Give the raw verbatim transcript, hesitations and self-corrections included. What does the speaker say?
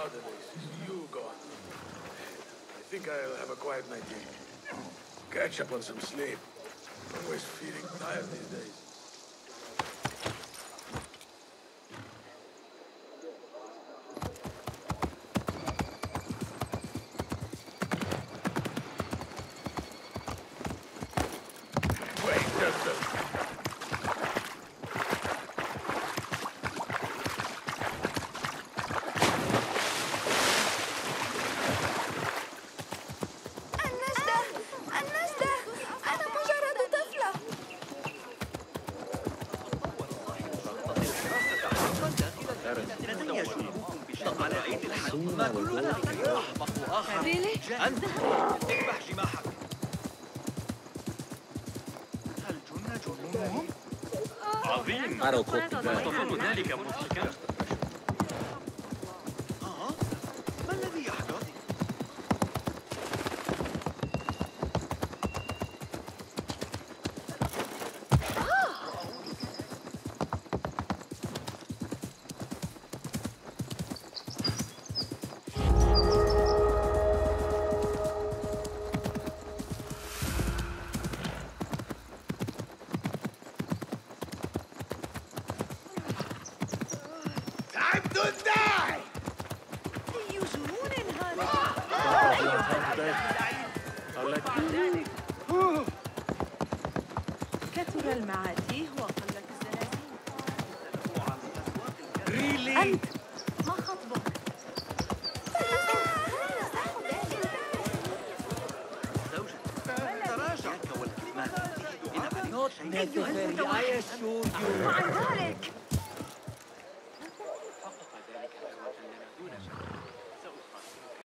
Now the race is you go on. I think I'll have a quiet night here. Catch up on some sleep. Always feeling tired these days. Wait just a... ما كلنا أحمق آخر. أنت اذبح جماحك. هل جن جنونهم؟ عظيم. تظن ذلك مضحكا؟ آه؟ ما الذي يحدث؟ كثر المعاتيه وقلت الزلازل. ريلي أنت ما خطبك؟ تراجع والكلمات. وعن ذلك